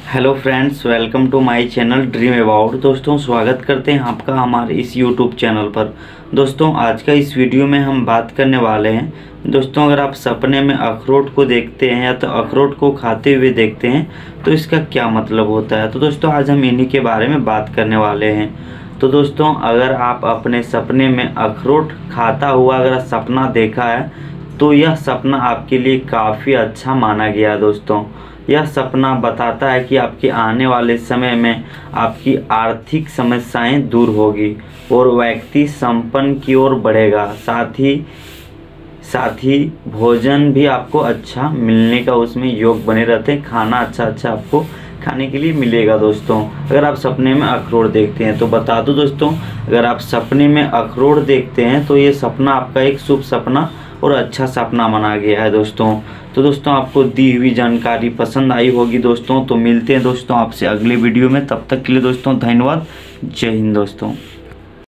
Hello friends, welcome to my channel dream about. दोस्तों, स्वागत करते हैं आपका हमारे इस यूट्यूब चैनल पर। दोस्तों, आज का इस वीडियो में हम बात करने वाले हैं। दोस्तों, अगर आप सपने में अखरोट को देखते हैं या तो अखरोट को खाते हुए देखते हैं तो इसका क्या मतलब होता है। तो दोस्तों, आज हम इन्हीं के बारे में बात करने वाले हैं। तो दोस्तों, अगर आप अपने सपने में अखरोट खाता हुआ अगर सपना देखा है तो यह सपना आपके लिए काफ़ी अच्छा माना गया है। दोस्तों, यह सपना बताता है कि आपके आने वाले समय में आपकी आर्थिक समस्याएं दूर होगी और व्यक्ति संपन्न की ओर बढ़ेगा। साथ ही भोजन भी आपको अच्छा मिलने का उसमें योग बने रहते हैं। खाना अच्छा आपको खाने के लिए मिलेगा। दोस्तों, अगर आप सपने में अखरोट देखते हैं तो बता दूं दोस्तों, अगर आप सपने में अखरोट देखते हैं तो ये सपना आपका एक शुभ सपना और अच्छा सपना माना गया है। दोस्तों, तो दोस्तों, आपको दी हुई जानकारी पसंद आई होगी। दोस्तों, तो मिलते हैं दोस्तों आपसे अगले वीडियो में। तब तक के लिए दोस्तों धन्यवाद। जय हिंद दोस्तों।